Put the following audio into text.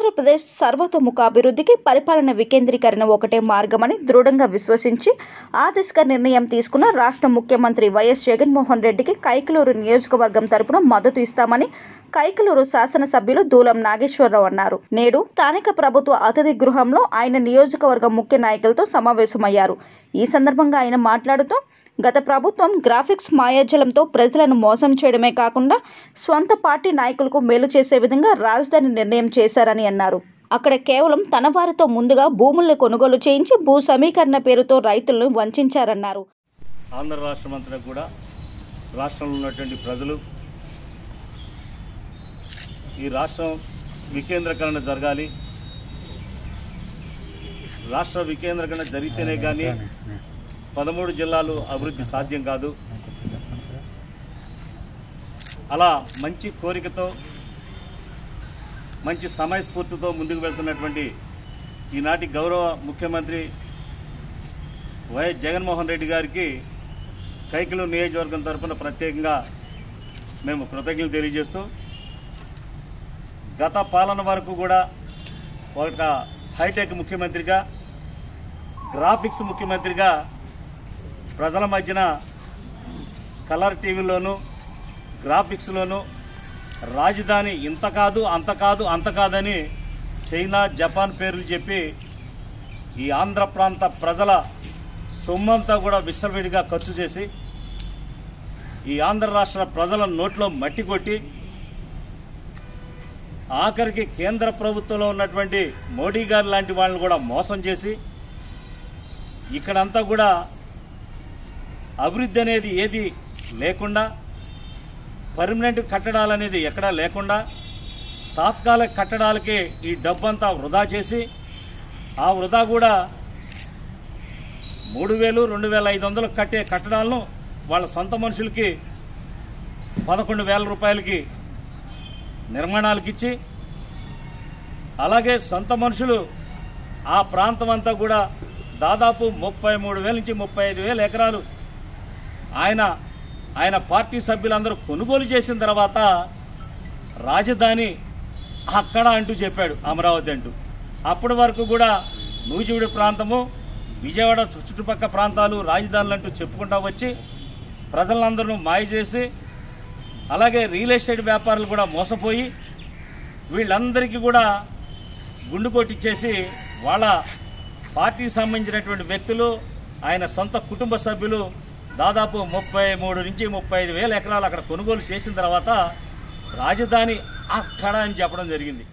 ఆంధ్రప్రదేశ్ సర్వతోముఖాభివృద్ధికి పరిపాలన వికేంద్రీకరణ ఒకటే మార్గమని దృఢంగా విశ్వసించి ఆ దిశగా నిర్ణయం తీసుకున్న రాష్ట్ర ముఖ్యమంత్రి వైఎస్ జగన్మోహన్ రెడ్డికి కైకలూరు నియోజకవర్గం తరపున మద్దతు ఇస్తామని కైకలూరు శాసనసభ్యులు దూలం నాగేశ్వరరావు అన్నారు. నేడు స్థానిక ప్రభుత్వ అతిథి గృహంలో ఆయన నియోజకవర్గ ముఖ్య నాయకులతో సమావేశమయ్యారు. ఈ సందర్భంగా ఆయన మాట్లాడుతూ గత ప్రభుత్వం గ్రాఫిక్స్ మాయాజలంతో ప్రజలను మోసం చేయడమే కాకుండా స్వంత పార్టీ నాయకులకు మేలు చేసే విధంగా రాజధాని నిర్ణయం చేశారని అన్నారు. అక్కడ కేవలం తన వారితో ముందుగా భూములను కొనుగోలు చేయించి భూ సమీకరణ పేరుతో రైతులను వంచారన్నారు. ఆంధ్ర రాష్ట్రం అంతా కూడా రాష్ట్రంలో ఉన్నటువంటి ప్రజలు ఈ రాష్ట్రం వికేంద్రీకరణ జరగాలి, రాష్ట్ర వికేంద్రీకరణ జరిగితేనే కానీ 13 జిల్లాలు అభివృద్ధి సాధ్యం కాదు. అలా మంచి కోరికతో మంచి సమయస్ఫూర్తితో ముందుకు వెళ్తున్నటువంటి ఈనాటి గౌరవ ముఖ్యమంత్రి వైఎస్ జగన్మోహన్ రెడ్డి గారికి కైకలూరు నియోజకవర్గం తరఫున ప్రత్యేకంగా మేము కృతజ్ఞతలు తెలియజేస్తూ, గత పాలన వరకు కూడా ఒక హైటెక్ ముఖ్యమంత్రిగా, గ్రాఫిక్స్ ముఖ్యమంత్రిగా ప్రజల మధ్యన కలర్ టీవీలోను గ్రాఫిక్స్లోను రాజధాని ఇంత కాదు అంత కాదు అంత కాదని చైనా జపాన్ పేర్లు చెప్పి ఈ ఆంధ్ర ప్రాంత ప్రజల సొమ్మంతా కూడా విచ్చలవిడిగా ఖర్చు చేసి ఈ ఆంధ్ర రాష్ట్ర ప్రజల నోట్లో మట్టి కొట్టి ఆఖరికి కేంద్ర ప్రభుత్వంలో ఉన్నటువంటి మోడీ గారు లాంటి వాళ్ళని కూడా మోసం చేసి ఇక్కడంతా కూడా అభివృద్ధి అనేది ఏది లేకుండా, పర్మనెంట్ కట్టడాలు అనేది ఎక్కడా లేకుండా తాత్కాలిక కట్టడాలకి ఈ డబ్బంతా వృధా చేసి ఆ వృధా కూడా 3,000, 2,500 కట్టే కట్టడాలను వాళ్ళ సొంత మనుషులకి 11,000 రూపాయలకి నిర్మాణాలకు ఇచ్చి, అలాగే సొంత మనుషులు ఆ ప్రాంతం అంతా కూడా దాదాపు 33,000 నుంచి 35,000 ఎకరాలు ఆయన పార్టీ సభ్యులందరూ కొనుగోలు చేసిన తర్వాత రాజధాని అక్కడ అంటూ చెప్పాడు, అమరావతి అంటూ. అప్పటి వరకు కూడా నూజివీడు ప్రాంతము, విజయవాడ చుట్టుపక్కల ప్రాంతాలు రాజధానులు అంటూ చెప్పుకుంటూ వచ్చి ప్రజలందరూ మాయ చేసి, అలాగే రియల్ ఎస్టేట్ వ్యాపారులు కూడా మోసపోయి వీళ్ళందరికీ కూడా గుండు కొట్టించేసి వాళ్ళ పార్టీకి సంబంధించినటువంటి వ్యక్తులు, ఆయన సొంత కుటుంబ సభ్యులు దాదాపు 33 నుంచి 35,000 ఎకరాలు అక్కడ కొనుగోలు చేసిన తర్వాత రాజధాని అక్కడ అని చెప్పడం జరిగింది.